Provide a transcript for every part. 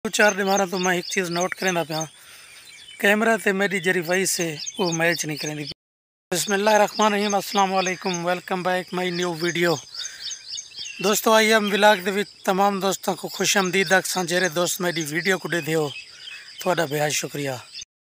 दो चार दिमारा तो मैं एक चीज़ नोट करेंदा पिया कैमरा ते मेरी जरी वॉइस है वो मैच नहीं करेंदी। बिस्मिल्लाहिर्रहमानिर्रहीम, अस्सलाम वालेकुम, welcome back my new video. दोस्तों आइए हम विलाग दे तमाम दोस्तों को खुश आमदीद आखसां जेरे दोस्त मेरी वीडियो को दे दियो थोड़ा बेहद शुक्रिया।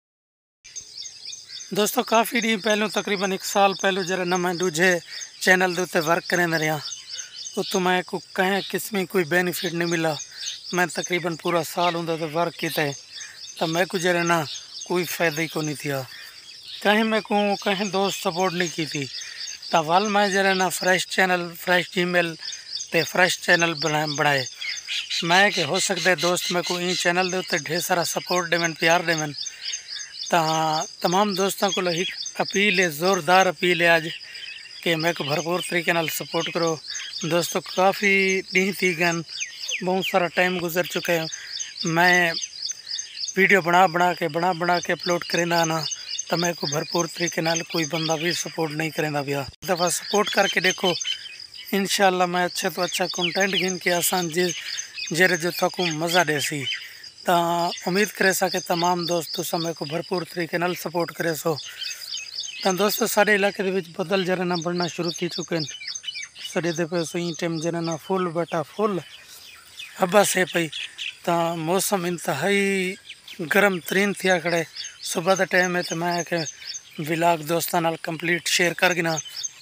दोस्तों काफ़ी डी पहलू तकरीबन एक साल पहलू जरा ना मैं दूजे चैनल के उत्ते वर्क करें रहा उतो मैं को कहीं किस्म कोई बेनीफिट नहीं मिला। मैं तकरीबन पूरा साल उनते वर्क किया तो मैं को जरा ना कोई फ़ायदा ही को नहीं थिया। कहीं मैं को कहीं दोस्त सपोर्ट नहीं की थी तो वाल मैं जरा ना फ्रेश चैनल फ्रेश जीमेल ते फ्रेश चैनल बनाए मैं कि हो सकता है दोस्त मैं को इन चैनल के उत्ते ढेर सारा सपोर्ट देवन प्यार देवन। तो तमाम दोस्तों को एक अपील है, ज़ोरदार अपील है आज कि मैं को भरपूर तरीके नाल सपोर्ट करो। दोस्तों काफ़ी डी थी गन बहुत सारा टाइम गुजर चुका है। मैं वीडियो बना के अपलोड करेंदा ना तो मैं को भरपूर तरीके नाल कोई बंदा भी सपोर्ट नहीं करेंदा भैया। दफ़ा सपोर्ट करके देखो, इंशाल्लाह मैं अच्छे तो अच्छा कंटेंट गिन के आसान जेरे जो थको मज़ा देसी। तो उम्मीद करे सा कि तमाम दोस्त समय को भरपूर तरीके नाल सपोर्ट करे सो। तो दोस्तों साढ़े इलाके दे विच बदल जरा ना बढ़ना शुरू की चुके हैं। साढ़े दे पे सही टाइम जरा ना फुल बेटा फुल हब्बा से पई तो मौसम इंतहाई गर्म तरीन थिया खड़े। सुबह का टाइम है तो मैं के विलाग दोस्तों नाल कंप्लीट शेयर कर गिना।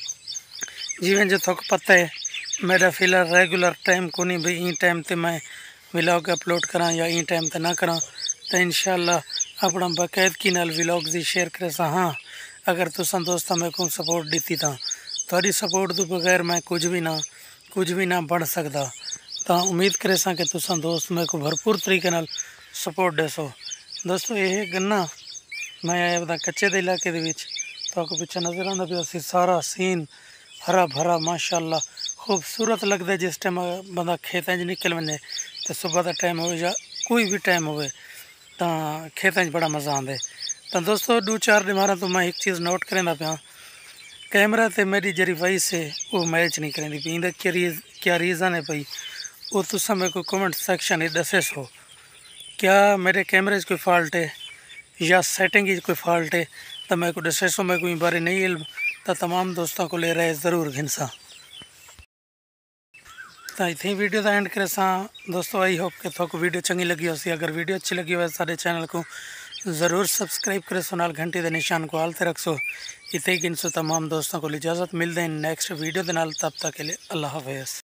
जिवें जो थोक पता है मेरा फिलहाल रेगुलर टाइम को नहीं भाई ई टाइम ते मैं विलॉग अपलोड करा या ई टाइम ते ना करा तो इंशाल्लाह अपना बाकायदगी नाल विलॉग दी शेयर करे सा। हाँ अगर तुसा दोस्तों मेरे को सपोर्ट दी तो थोड़ी सपोर्ट तो बगैर मैं कुछ भी ना बढ़ सकता। तो उम्मीद करे सा कि तुसा दोस्त मेरे को भरपूर तरीके नाल सपोर्ट दे सो। दोस्तों ये गन्ना मैं आया बता कच्चे दे इलाके दे विच तो पिछे नज़र आंदा पिया सी सारा सीन हरा भरा माशाअल्लाह खूबसूरत लगता है। जिस टाइम बंदा खेतों निकल वने तो सुबह का टाइम हो या कोई भी टाइम हो तो खेतों बड़ा मज़ा आता है। तो दोस्तों दो चार दिमारा तो मैं एक चीज़ नोट करेंदा पिया कैमरा ते मेरी जरी वॉइस है वो मैच नहीं करेंदी पई। इंदा क्या रीज़न है भाई वो तुसा मेरे को कमेंट सेक्शन में दसे सो। क्या मेरे कैमरे कोई फॉल्ट है या सेटिंग कोई फॉल्ट है तो मेरे को दसे सो। मेरे को इन बारे नहीं इल्म तो तमाम दोस्तों को ले रहे ज़रूर घिनसा। तो इतनी वीडियो का एंड करे सा दोस्तों। आई होप कि थोक वीडियो चंगी लगी हो सी। अगर वीडियो अच्छी लगी हो सारे चैनल को ज़रूर सब्सक्राइब करे सो, नाल घंटी के निशान को आलते रख सो। इतने गिन सो तमाम दोस्तों को इजाज़त मिलते हैं नेक्स्ट वीडियो के नाल। तब तक के लिए अल्लाह हाफ़िज़।